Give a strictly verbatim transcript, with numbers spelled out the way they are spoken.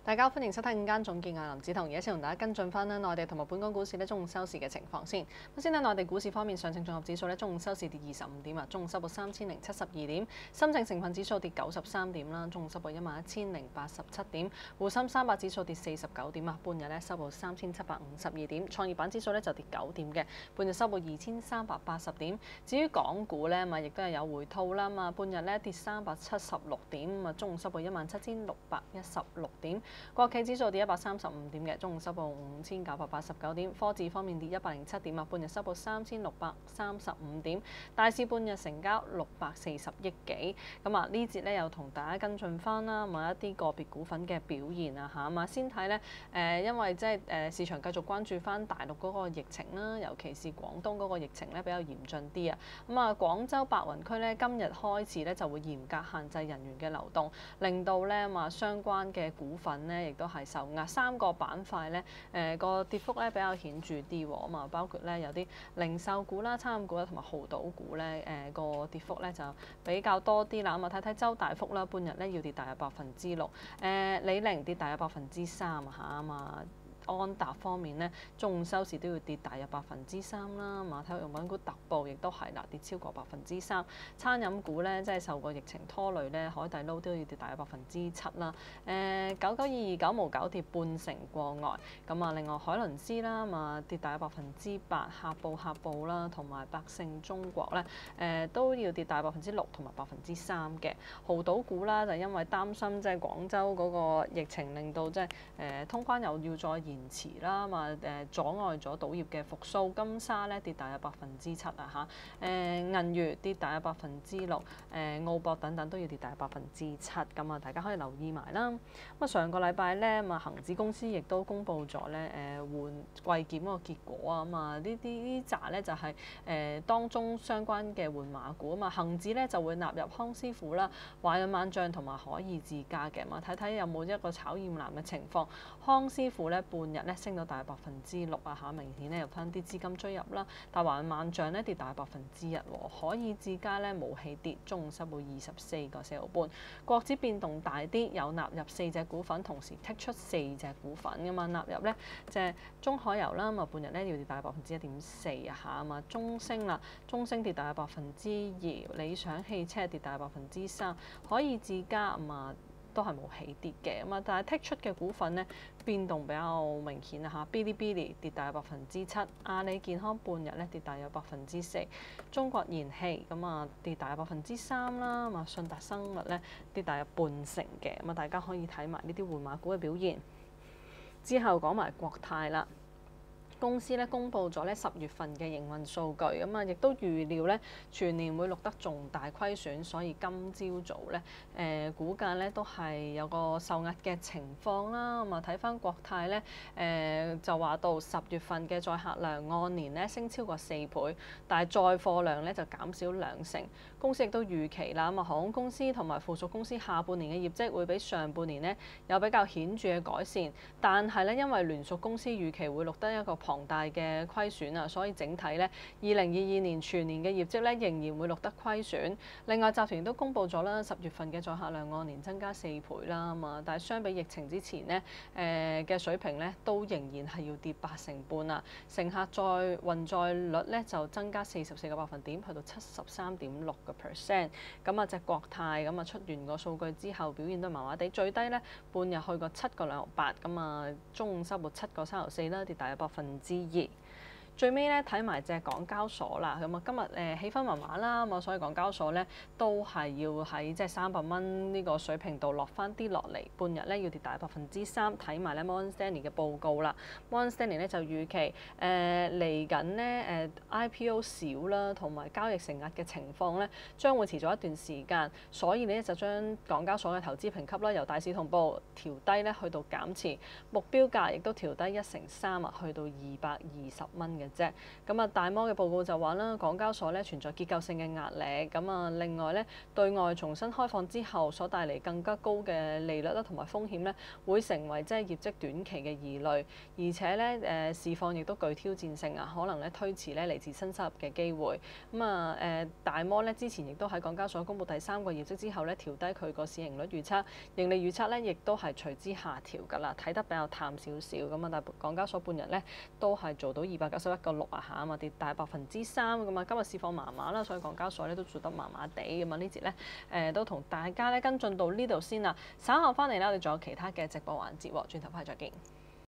大家好，歡迎收睇午間總結啊！林子彤而家先同大家跟進翻咧內地同埋本港股市咧中午收市嘅情況先。咁先睇內地股市方面，上證綜合指數咧中午收市跌二十五點啊，中午收報三千零七十二點；深證成分指數跌九十三點啦，中午收報一萬一千零八十七點；滬深三百指數跌四十九點啊，半日咧收報三千七百五十二點；創業板指數咧就跌九點嘅，半日收報二千三百八十點。至於港股咧，咪亦都係有回吐啦嘛，半日咧跌三百七十六點啊，中午收報一萬七千六百一十六點。國企指數跌一百三十五點嘅，中午收報五千九百八十九點。科指方面跌一百零七點啊，半日收報三千六百三十五點。大市半日成交六百四十億幾。咁啊呢節咧又同大家跟進翻啦，某一啲個別股份嘅表現啊嚇嘛。先睇咧誒，因為即係誒市場繼續關注翻大陸嗰個疫情啦，尤其是廣東嗰個疫情咧比較嚴峻啲啊。咁啊廣州白雲區咧今日開始咧就會嚴格限制人員嘅流動，令到咧嘛相關嘅股份咧亦都係受壓，三個板塊咧，誒、呃、個跌幅咧比較顯著啲喎，咁啊包括咧有啲零售股啦、餐飲股啦同埋濠賭股咧，誒、呃、個跌幅咧就比較多啲啦。咁啊睇睇周大福啦，半日咧要跌大約百分之六，誒李寧跌大約百分之三啊嚇啊嘛。安踏方面咧，中午收市都要跌大約百分之三啦。馬體用品股特步亦都係啦，跌超過百分之三。餐飲股咧，即係受過疫情拖累咧，海底撈都要跌大約百分之七啦。誒九九二二九毛九跌半成過外。咁啊，另外海倫斯啦，嘛跌大約百分之八，客步客步啦，同埋百勝中國咧，誒、呃、都要跌大約百分之六同埋百分之三嘅。濠賭股啦，就因為擔心即係廣州嗰個疫情令到即係誒通關又要再延遲啦嘛，誒阻礙咗賭業嘅復甦。金沙咧跌大約百分之七啊嚇，誒銀娛跌大約百分之六，誒澳博等等都要跌大約百分之七，咁啊大家可以留意埋啦。咁啊上個禮拜咧，咁啊恆指公司亦都公布咗咧誒換季檢嗰個結果啊，咁啊呢啲呢紮咧就係誒當中相關嘅換馬股啊嘛，恆指咧就會納入康師傅啦、華潤萬象同埋可以自家嘅，咁啊睇睇有冇一個炒厭藍嘅情況。康師傅咧半日咧升到大約百分之六啊嚇，明顯咧有翻啲資金追入啦。但華潤萬象咧跌大約百分之一喎，可以自家咧冇起跌，中午收報二十四個四毫半。國指變動大啲，有納入四隻股份，同時剔出四隻股份㗎嘛。納入咧即係中海油啦，咁啊半日咧要跌大約百分之一點四啊嚇啊嘛。中升啦，中升跌大約百分之二，理想汽車跌大約百分之三，可以自家啊嘛。都係冇起跌嘅咁啊，但係剔出嘅股份咧變動比較明顯啊嚇。Bilibili 跌大約百分之七，阿里健康半日咧跌大約百分之四，中國燃氣咁啊跌大約百分之三啦，咁啊信達生物咧跌大約半成嘅，咁啊大家可以睇埋呢啲換馬股嘅表現。之後講埋國泰啦。公司咧公布咗咧十月份嘅營運數據，咁啊亦都預料咧全年會錄得重大虧損，所以今朝早咧誒、呃、股價咧都係有個受壓嘅情況啦。咁啊睇翻國泰咧誒、呃、就話到十月份嘅載客量按年咧升超過四倍，但係載貨量咧就減少兩成。公司亦都預期啦，咁啊航空公司同埋附屬公司下半年嘅業績會比上半年咧有比較顯著嘅改善，但係咧因為聯屬公司預期會錄得一個龐大嘅虧損啊，所以整體咧，二零二二年全年嘅業績咧仍然會錄得虧損。另外集團都公布咗啦，十月份嘅載客量按年增加四倍啦嘛，但係相比疫情之前咧，誒嘅水平咧都仍然係要跌八成半啊。乘客載運載率咧就增加四十四個百分點，去到七十三點六個 percent。咁啊隻國泰咁啊出完個數據之後表現都麻麻地，最低咧半日去過七個兩毫八，咁啊中午收報七個三毫四啦，跌大約百分之二。最尾咧睇埋隻港交所啦，咁啊今日誒氣氛麻麻啦，咁啊所以港交所咧都係要喺即係三百蚊呢個水平度落翻啲落嚟，半日咧要跌大百分之三。睇埋咧 Morgan Stanley 嘅報告啦 ，Morgan Stanley 咧就預期誒嚟緊咧誒 I P O 少啦，同埋交易承壓嘅情況咧將會持續一段時間，所以咧就將港交所嘅投資評級啦由大市同步調低咧去到減持，目標價亦都調低一成三啊，去到二百二十蚊嘅啫。咁啊，大摩嘅報告就話啦，港交所咧存在結構性嘅壓力。咁啊，另外咧對外重新開放之後所帶嚟更加高嘅利率啦，同埋風險咧，會成為即係業績短期嘅疑慮。而且咧誒市況亦都具挑戰性啊，可能咧推遲咧嚟自新收入嘅機會。咁啊誒大摩咧之前亦都喺港交所公布第三個業績之後咧，調低佢個市盈率預測，盈利預測咧亦都係隨之下調㗎啦，睇得比較淡少少咁啊。但係港交所半日咧都係做到二百九十一個六啊嚇啊，跌大百分之三咁啊。今日市況麻麻啦，所以港交所咧都做得麻麻地咁啊。呢節咧誒都同大家咧跟進到呢度先啦。稍後翻嚟咧，我哋仲有其他嘅直播環節喎，轉頭翻嚟再見。